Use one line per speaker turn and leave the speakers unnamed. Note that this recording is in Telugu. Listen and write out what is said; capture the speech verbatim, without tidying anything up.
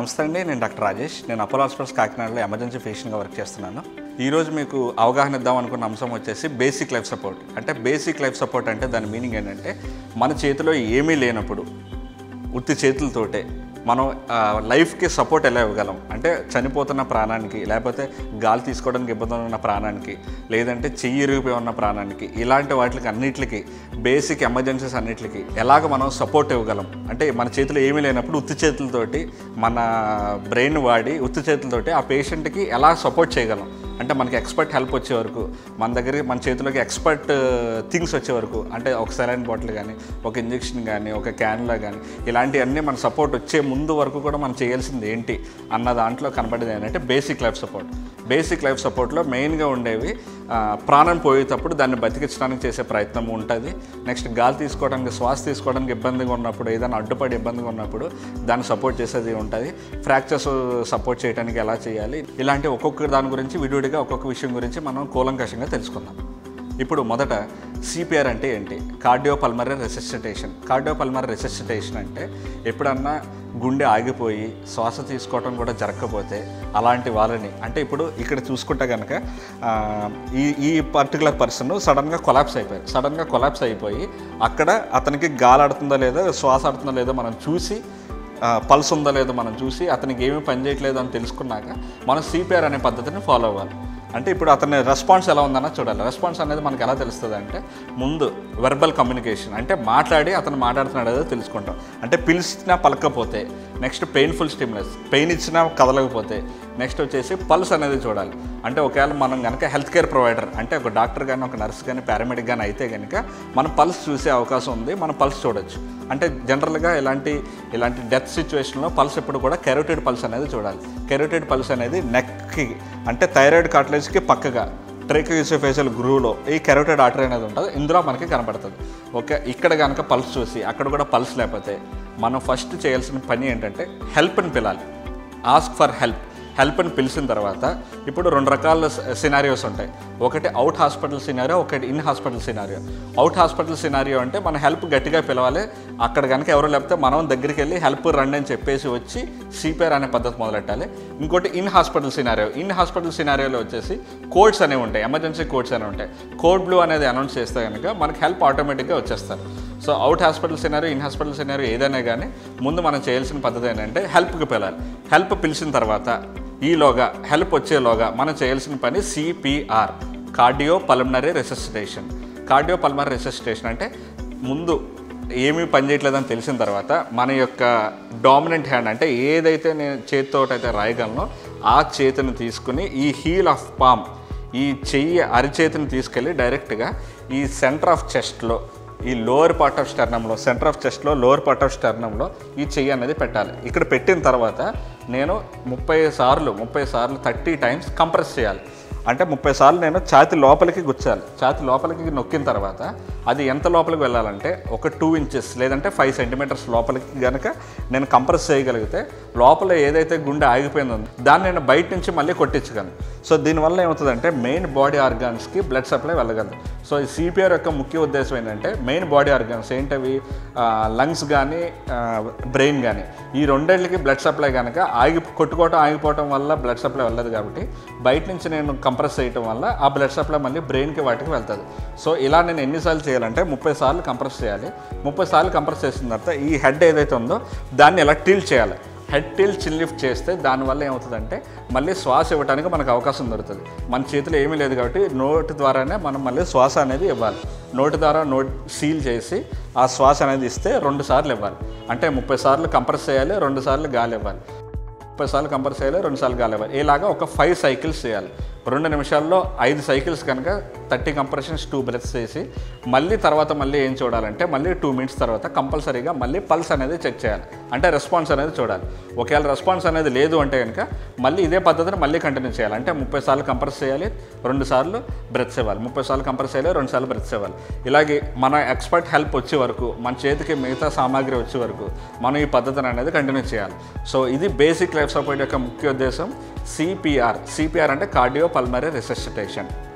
నమస్తే అండి, నేను డాక్టర్ రాజేష్. నేను అపోలో హాస్పిటల్స్ కాకినాడలో ఎమర్జెన్సీ ఫిజిషియన్గా వర్క్ చేస్తున్నాను. ఈరోజు మీకు అవగాహన ఇద్దాం అనుకున్న అంశం వచ్చేసి బేసిక్ లైఫ్ సపోర్ట్. అంటే బేసిక్ లైఫ్ సపోర్ట్ అంటే దాని మీనింగ్ ఏంటంటే మన చేతిలో ఏమీ లేనప్పుడు ఉత్తి చేతులతోటే మనం లైఫ్కి సపోర్ట్ ఎలా ఇవ్వగలం. అంటే చనిపోతున్న ప్రాణానికి, లేకపోతే గాలి తీసుకోవడానికి ఇబ్బంది ఉన్న ప్రాణానికి, లేదంటే చెయ్యి ఇరిగిపోయి ఉన్న ప్రాణానికి, ఇలాంటి వాటికి అన్నిటికి బేసిక్ ఎమర్జెన్సీస్ అన్నిటికి ఎలాగ మనం సపోర్ట్ ఇవ్వగలం. అంటే మన చేతిలో ఏమీ లేనప్పుడు ఉత్తి చేతులతోటి మన బ్రెయిన్ వాడి ఉత్తి చేతులతోటి ఆ పేషెంట్కి ఎలా సపోర్ట్ చేయగలం. అంటే మనకి ఎక్స్పర్ట్ హెల్ప్ వచ్చే వరకు, మన దగ్గరికి మన చేతిలోకి ఎక్స్పర్ట్ థింగ్స్ వచ్చే వరకు, అంటే ఒక సెలైన్ బాటిల్ కానీ, ఒక ఇంజెక్షన్ కానీ, ఒక క్యాన్లా కానీ, ఇలాంటివన్నీ మన సపోర్ట్ వచ్చే ముందు వరకు కూడా మనం చేయాల్సింది ఏంటి అన్న దాంట్లో కనబడేది ఏంటంటే basic life support. Basic life సపోర్ట్లో మెయిన్గా ఉండేవి ప్రాణం పోయేటప్పుడు దాన్ని బతికించడానికి చేసే ప్రయత్నం ఉంటుంది. నెక్స్ట్ గాలి తీసుకోవడానికి, శ్వాస తీసుకోవడానికి ఇబ్బందిగా ఉన్నప్పుడు, ఏదైనా అడ్డుపడి ఇబ్బందిగా ఉన్నప్పుడు దాన్ని సపోర్ట్ చేసేది ఉంటుంది. ఫ్రాక్చర్స్ సపోర్ట్ చేయడానికి ఎలా చేయాలి, ఇలాంటి ఒక్కొక్క దాని గురించి విడివిడిగా ఒక్కొక్క విషయం గురించి మనం కూలంకషంగా తెలుసుకుందాం. ఇప్పుడు మొదట సిపిఆర్ అంటే ఏంటి? Cardiopulmonary resuscitation. కార్డియోపల్మరీ రెసిస్టేషన్ అంటే ఎప్పుడన్నా గుండె ఆగిపోయి శ్వాస తీసుకోవడం కూడా జరగకపోతే అలాంటి వాళ్ళని, అంటే ఇప్పుడు ఇక్కడ చూసుకుంటే కనుక ఈ ఈ పర్టికులర్ పర్సన్ సడన్గా కొలాప్స్ అయిపోయారు. సడన్గా కొలాప్స్ అయిపోయి అక్కడ అతనికి గాలి ఆడుతుందో లేదో, శ్వాస ఆడుతుందో లేదో మనం చూసి, పల్స్ ఉందో లేదో మనం చూసి, అతనికి ఏమీ పని చేయట్లేదు అని తెలుసుకున్నాక మనం సిపిఆర్ అనే పద్ధతిని ఫాలో అవ్వాలి. అంటే ఇప్పుడు అతని రెస్పాన్స్ ఎలా ఉందన్న చూడాలి. రెస్పాన్స్ అనేది మనకు ఎలా తెలుస్తుంది అంటే ముందు వెర్బల్ కమ్యూనికేషన్, అంటే మాట్లాడి అతను మాట్లాడుతున్నాడు ఏదో తెలుసుకుంటాం. అంటే పిలిచినా పలకపోతే, నెక్స్ట్ పెయిన్ఫుల్ స్టిమ్యులస్, పెయిన్ ఇచ్చినా కదలకపోతే, నెక్స్ట్ వచ్చేసి పల్స్ అనేది చూడాలి. అంటే ఒకవేళ మనం కనుక హెల్త్ కేర్ ప్రొవైడర్, అంటే ఒక డాక్టర్ కానీ, ఒక నర్స్ కానీ, పారామెడిక్ కానీ అయితే కనుక మనం పల్స్ చూసే అవకాశం ఉంది, మనం పల్స్ చూడొచ్చు. అంటే జనరల్గా ఇలాంటి ఇలాంటి డెత్ సిచ్యువేషన్లో పల్స్ ఎప్పుడు కూడా కెరోటిడ్ పల్స్ అనేది చూడాలి. కెరోటిడ్ పల్స్ అనేది నెక్కి, అంటే థైరాయిడ్ కార్టిలేజ్కి పక్కగా ట్రేకోయూసోఫేషియల్ గ్రూవ్లో ఈ కెరోటిడ్ ఆర్టరీ అనేది ఉంటుంది, ఇందులో మనకి కనబడుతుంది. ఓకే, ఇక్కడ కనుక పల్స్ చూసి అక్కడ కూడా పల్స్ లేకపోతే మనం ఫస్ట్ చేయాల్సిన పని ఏంటంటే హెల్ప్ని పిలాలి. Ask for help. హెల్ప్ని పిలిచిన తర్వాత ఇప్పుడు రెండు రకాల సినారియోస్ ఉంటాయి. ఒకటి అవుట్ హాస్పిటల్ సినారియో, ఒకటి in hospital scenario. Out hospital scenario అంటే మన హెల్ప్ గట్టిగా పిలవాలి. అక్కడ కనుక ఎవరు లేకపోతే మనం దగ్గరికి వెళ్ళి హెల్ప్ రండి అని చెప్పేసి వచ్చి సిపిఆర్ అనే పద్ధతి మొదలెట్టాలి. ఇంకోటి in hospital scenario. In hospital సినారియోలో వచ్చేసి కోడ్స్ అనేవి ఉంటాయి, ఎమర్జెన్సీ కోడ్స్ అనేవి ఉంటాయి. కోడ్ బ్లూ అనేది అనౌన్స్ చేస్తే కనుక మనకి హెల్ప్ ఆటోమేటిక్గా వచ్చేస్తారు. So out hospital scenario, in hospital scenario ఏదైనా కానీ ముందు మనం చేయాల్సిన పద్ధతి ఏంటంటే హెల్ప్కి పిలాలి. హెల్ప్ పిలిచిన తర్వాత ఈలోగా హెల్ప్ వచ్చేలోగా మనం చేయాల్సిన పని CPR, cardio pulmonary resuscitation. Cardio pulmonary resuscitation అంటే ముందు ఏమీ పని చేయట్లేదని తెలిసిన తర్వాత మన యొక్క డామినెంట్ హ్యాండ్, అంటే ఏదైతే నేను చేతితో అయితే రాయగలనో ఆ చేతిని తీసుకుని ఈ హీల్ ఆఫ్ పామ్, ఈ చెయ్యి అరిచేతిని తీసుకెళ్ళి డైరెక్ట్గా ఈ సెంటర్ ఆఫ్ చెస్ట్లో, ఈ లోవర్ పార్ట్ ఆఫ్ స్టర్నంలో, సెంటర్ ఆఫ్ చెస్ట్లో లోవర్ పార్ట్ ఆఫ్ స్టర్నంలో ఈ చెయ్యి అనేది పెట్టాలి. ఇక్కడ పెట్టిన తర్వాత నేను ముప్పై సార్లు ముప్పై సార్లు థర్టీ టైమ్స్ కంప్రెస్ చేయాలి. అంటే ముప్పై సార్లు నేను ఛాతి లోపలికి గుచ్చాలి. ఛాతి లోపలికి నొక్కిన తర్వాత అది ఎంత లోపలికి వెళ్ళాలంటే ఒక టూ ఇంచెస్ లేదంటే ఫైవ్ సెంటీమీటర్స్ లోపలికి కనుక నేను కంప్రెస్ చేయగలిగితే లోపల ఏదైతే గుండె ఆగిపోయిందో దాన్ని నేను బయట నుంచి మళ్ళీ కొట్టించగలను. సో దీనివల్ల ఏమవుతుందంటే మెయిన్ బాడీ ఆర్గాన్స్కి బ్లడ్ సప్లై వెళ్ళగలదు. సో ఈ సిపిఆర్ యొక్క ముఖ్య ఉద్దేశం ఏంటంటే మెయిన్ బాడీ ఆర్గాన్స్ ఏంటవి, లంగ్స్ కానీ బ్రెయిన్ కానీ, ఈ రెండేళ్ళకి బ్లడ్ సప్లై కనుక ఆగి కొట్టుకోవటం ఆగిపోవటం వల్ల బ్లడ్ సప్లై వెళ్ళదు. కాబట్టి బయట నుంచి నేను కంప్రెస్ చేయటం వల్ల ఆ బ్లడ్ సప్లై మళ్ళీ బ్రెయిన్కి వాటికి వెళ్తుంది. సో ఇలా నేను ఎన్నిసార్లు చేయాలంటే ముప్పై సార్లు కంప్రెస్ చేయాలి. ముప్పై సార్లు కంప్రెస్ చేసిన తర్వాత ఈ హెడ్ ఏదైతే ఉందో దాన్ని ఇలా టిల్ట్ చేయాలి. హెడ్ టిల్ చిన్ లిఫ్ట్ చేస్తే దానివల్ల ఏమవుతుందంటే మళ్ళీ శ్వాస ఇవ్వడానికి మనకు అవకాశం దొరుకుతుంది. మన చేతిలో ఏమీ లేదు కాబట్టి నోటి ద్వారానే మనం మళ్ళీ శ్వాస అనేది ఇవ్వాలి. నోటి ద్వారా నోట్ సీల్ చేసి ఆ శ్వాస అనేది ఇస్తే రెండు సార్లు ఇవ్వాలి. అంటే ముప్పై సార్లు కంప్రెస్ చేయాలి, రెండు సార్లు గాలి ఇవ్వాలి. ముప్పై సార్లు కంప్రెస్ చేయాలి, రెండు సార్లు గాలి ఇవ్వాలి. ఇలాగా ఒక ఫైవ్ సైకిల్స్ చేయాలి. రెండు నిమిషాల్లో ఐదు సైకిల్స్ కనుక థర్టీ కంప్రెషన్స్ టూ బ్రెత్స్ చేసి మళ్ళీ తర్వాత మళ్ళీ ఏం చూడాలంటే మళ్ళీ టూ మినిట్స్ తర్వాత కంపల్సరీగా మళ్ళీ పల్స్ అనేది చెక్ చేయాలి. అంటే రెస్పాన్స్ అనేది చూడాలి. ఒకవేళ రెస్పాన్స్ అనేది లేదు అంటే కనుక మళ్ళీ ఇదే పద్ధతిని మళ్ళీ కంటిన్యూ చేయాలి. అంటే ముప్పై సార్లు కంప్రెస్ చేయాలి, రెండు సార్లు బ్రెత్స్ ఇవ్వాలి. ముప్పై సార్లు కంప్రెస్ చేయాలి, రెండు సార్లు బ్రెత్స్ ఇవ్వాలి. ఇలాగే మన ఎక్స్పర్ట్ హెల్ప్ వచ్చే వరకు, మన చేతికి మిగతా సామాగ్రి వచ్చే వరకు మనం ఈ పద్ధతిని అనేది కంటిన్యూ చేయాలి. సో ఇది బేసిక్ లైఫ్ సపోర్ట్ యొక్క ముఖ్య ఉద్దేశం సిపిఆర్. సిపిఆర్ అంటే కార్డియో పల్మనరీ రెసిస్టేషన్.